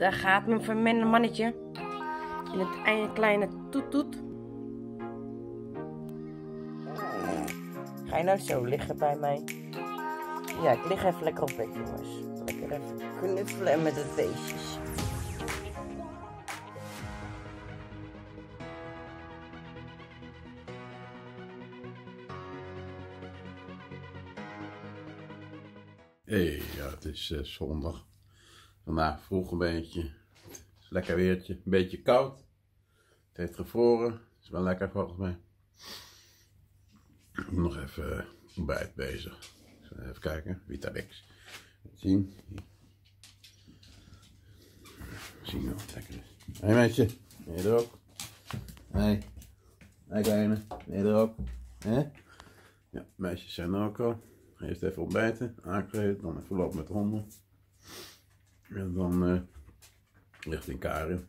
Daar gaat mijn vermende mannetje. In het kleine toet-toet. Ga je nou zo liggen bij mij? Ja, ik lig even lekker op bed, jongens. Lekker even knuffelen met de beestjes. Hey, ja, het is zondag. Vandaag vroeg een beetje. Het is lekker weertje. Een beetje koud. Het heeft gevroren. Het is wel lekker volgens mij. Ik ben nog even ontbijt bezig. Even kijken. Vitamix. Zien. Zien we wat lekker is. Hé meisje. Ben je er ook? Hé. Hé kleine. Ben je er ook? Hè? Ja, meisjes zijn er ook al. Eerst even ontbijten, aankleden, dan even lopen met de honden. En dan richting Karin.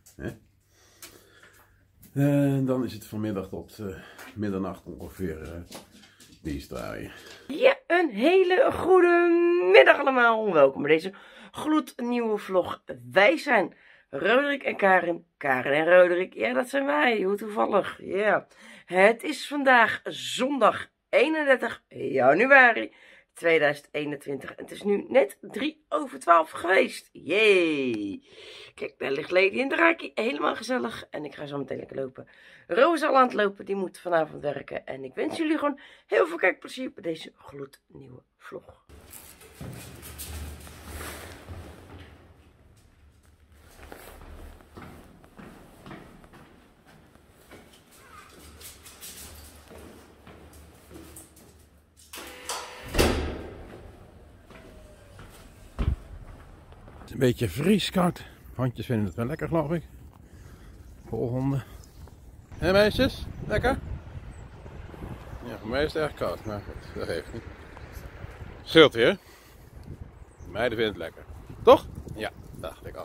Dan is het vanmiddag tot middernacht ongeveer dienstdraaien. Ja, een hele goede middag allemaal. Welkom bij deze gloednieuwe vlog. Wij zijn Roderick en Karin. Karin en Roderick, ja dat zijn wij. Hoe toevallig. Ja. Het is vandaag zondag 31 januari. 2021. En het is nu net 11:03 geweest. Yay! Kijk, daar ligt Lady in de draakje. Helemaal gezellig. En ik ga zo meteen lekker lopen. Roos is al aan het lopen. Die moet vanavond werken. En ik wens jullie gewoon heel veel kijkplezier bij deze gloednieuwe vlog. Een beetje vrieskoud. Hondjes vinden het wel lekker, geloof ik. Volhonden. Hé meisjes, lekker? Ja, voor mij is het erg koud, maar goed, dat geeft niet. Scheelt weer. Meiden vinden het lekker. Toch? Ja, dacht ik al.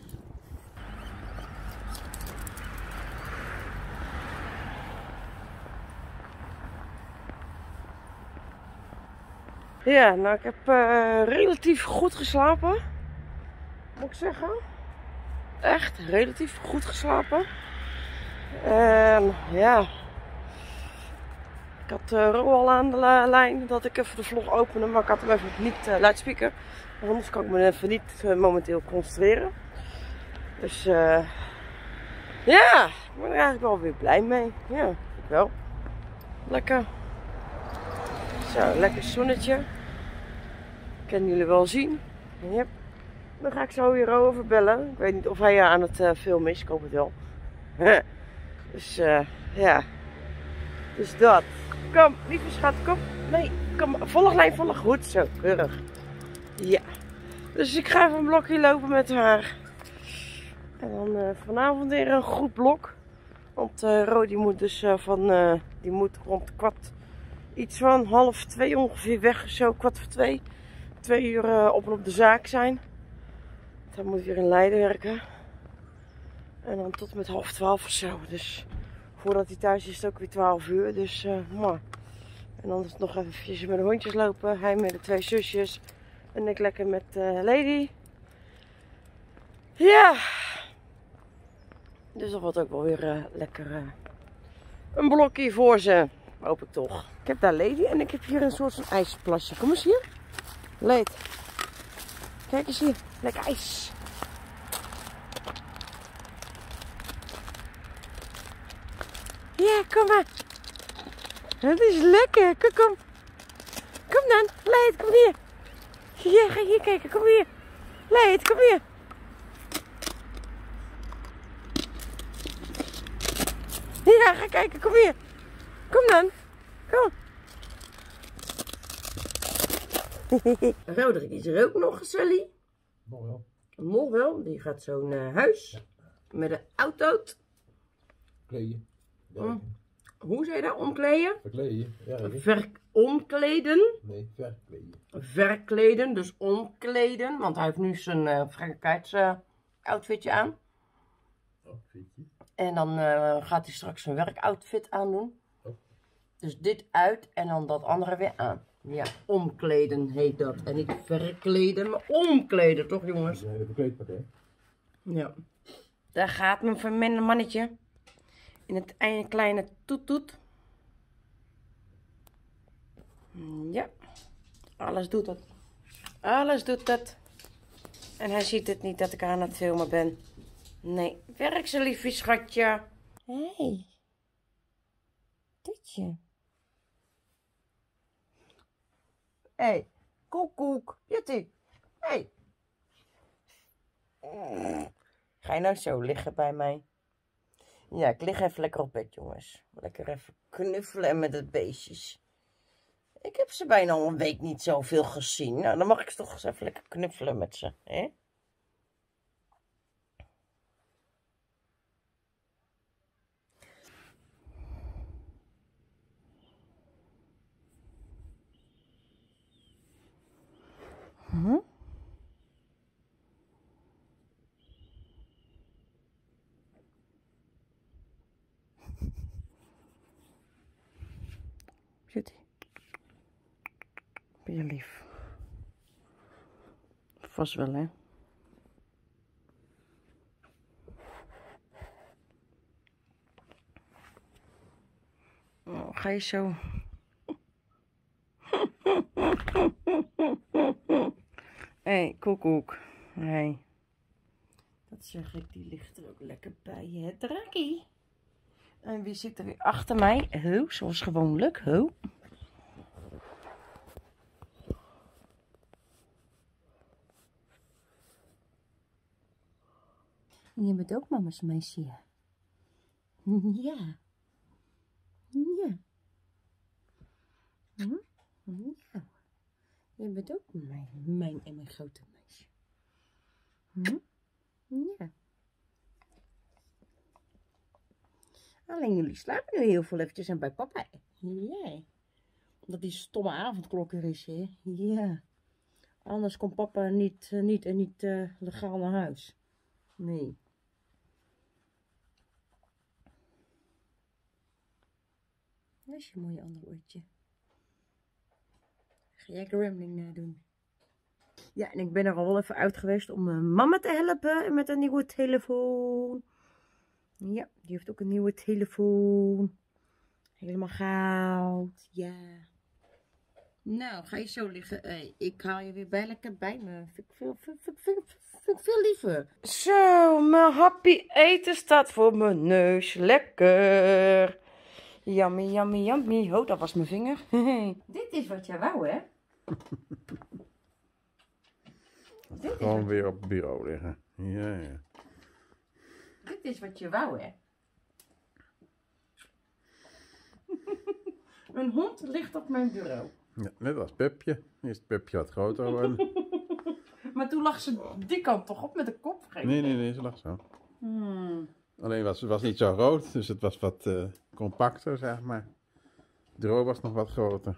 Ja, nou ik heb relatief goed geslapen. Moet ik zeggen. Echt relatief goed geslapen. En ja. Ik had Ro al aan de lijn dat ik even de vlog opende, maar ik had hem even niet luidspreker. Anders kan ik me even niet momenteel concentreren. Dus ja, ik ben er eigenlijk wel weer blij mee. Ja, ik wel. Lekker. Zo, lekker zonnetje. Kunnen jullie wel zien. Yep. Dan ga ik zo weer over bellen. Ik weet niet of hij aan het filmen is. Ik hoop het wel. Dus ja. Dus dat. Kom, lieve schat, kom. Nee, kom. Volg lijn, volg. Goed zo, keurig. Ja. Dus ik ga even een blokje lopen met haar. En dan vanavond weer een goed blok. Want Rodi moet dus die moet rond iets van 1:30 ongeveer weg. Zo 1:15. 2 uur op en op de zaak zijn. Dan moet ik weer in Leiden werken. En dan tot met 11:30 of zo. Dus voordat hij thuis is, is het ook weer 12 uur. Dus maar. En dan is het nog eventjes met de hondjes lopen. Hij met de 2 zusjes. En ik lekker met Lady. Ja. Dus dat wordt ook wel weer lekker een blokje voor ze. Hoop ik toch. Ik heb daar Lady en ik heb hier een soort van ijsplasje. Kom eens hier. Leed. Kijk eens hier. Lekker ijs. Ja, kom maar. Het is lekker. Kom. Kom dan. Leed, kom hier. Ja, ga hier kijken. Kom hier. Leed, kom hier. Ja, ga kijken. Kom hier. Kom dan. Kom. Roderick is er ook nog, Sally. Nog wel. Nog wel. Die gaat zo naar huis. Ja. Met een auto. Kleden. Hoe zei je dat? Omkleden? Verkleden. Ja, omkleden? Nee, verkleden. Verkleden, dus omkleden. Want hij heeft nu zijn outfitje aan. Outfitje. En dan gaat hij straks zijn werkoutfit aandoen. Oh. Dus dit uit en dan dat andere weer aan. Ja, omkleden heet dat. En niet verkleden, maar omkleden, toch jongens? Dat is een hele verkleedpakket. Ja. Daar gaat mijn verminde mannetje. In het einde kleine toet. Ja. Alles doet het. Alles doet het. En hij ziet het niet dat ik aan het filmen ben. Nee. Werk zo liefje schatje. Hey. Ditje. Hey. Koekoek. Juttie. Hey. Ga je nou zo liggen bij mij? Ja, ik lig even lekker op bed, jongens. Lekker even knuffelen met het beestjes. Ik heb ze bijna al een week niet zoveel gezien. Nou, dan mag ik toch eens even lekker knuffelen met ze, hè? Zit hij? Ben je lief? Vast wel, hè? Oh, ga je zo? Hé, koekoek. Hé. Dat zeg ik, die ligt er ook lekker bij, hè, Drakkie? En wie zit er weer achter mij? Zoals gewoonlijk. Je bent ook mama's meisje. Ja. Ja. Ja. Ja. Je bent ook mijn en mijn grote meisje. Ja. Alleen jullie slapen nu heel veel eventjes en bij papa. Ja. Omdat die stomme avondklok er is, hè. Ja. Anders komt papa niet legaal naar huis. Nee. Dat is je mooie ander oortje. Ga jij Gremlin doen? Ja, en ik ben er al wel even uit geweest om mama te helpen met een nieuwe telefoon. Ja, die heeft ook een nieuwe telefoon. Helemaal goud. Ja. Nou, ga je zo liggen. Hey, ik haal je weer lekker bij me. Vind ik veel liever. Zo, mijn happy eten staat voor mijn neus. Lekker. Yummy, yummy, yummy. Oh, dat was mijn vinger. Dit is wat jij wou, hè? Gewoon weer op het bureau liggen. Ja. Dit is wat je wou, hè? Een hond ligt op mijn bureau. Ja, net als Pepje. Is het Pepje wat groter geworden? Maar toen lag ze die kant toch op met de kop? Nee, ze lag zo. Alleen was niet zo groot, dus het was wat compacter, zeg maar. De bureau was nog wat groter.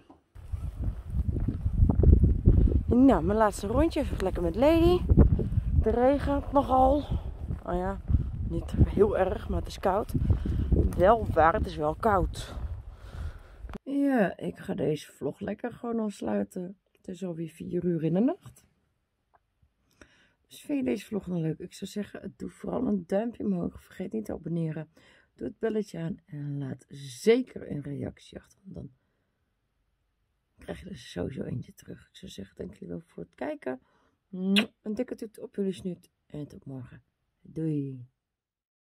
Nou, mijn laatste rondje. Even lekker met Lady. De regen nogal. Oh ja, niet heel erg, maar het is koud. Wel waar, het is wel koud. Ja, ik ga deze vlog lekker gewoon afsluiten. Het is alweer 4 uur in de nacht. Dus vind je deze vlog nou leuk? Ik zou zeggen, doe vooral een duimpje omhoog. Vergeet niet te abonneren. Doe het belletje aan en laat zeker een reactie achter. Want dan krijg je er sowieso eentje terug. Ik zou zeggen, dank jullie wel voor het kijken. Een dikke toet op jullie snuit. En tot morgen. Doei.